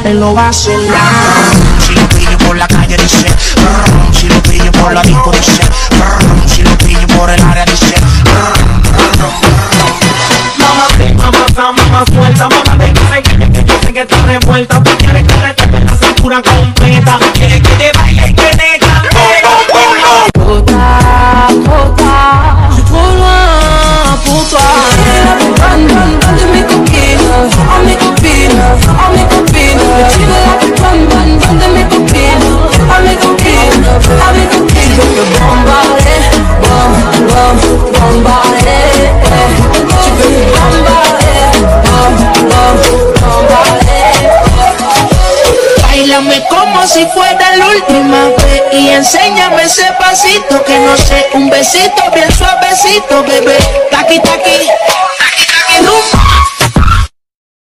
él lo va a hacer. Si lo pillo por la calle dice, si lo pillo por la disco dice, si lo pillo por el área dice. Mamá suelta, mamá te quiere que yo sé que está revuelta. Tú quieres que te toque la cintura completa. Quieres que te baile y que te cante. Puta, puta, puta, puta. Dale mi coquina, a mi copina, a mi copina. Dale mi coquina, a mi copina, a mi copina. Bombare, bombare, Báilame como si fuera la última vez y enséñame ese pasito que no sé, un besito bien suavecito, bebé. Taqui, taqui, taqui, taqui, rumba.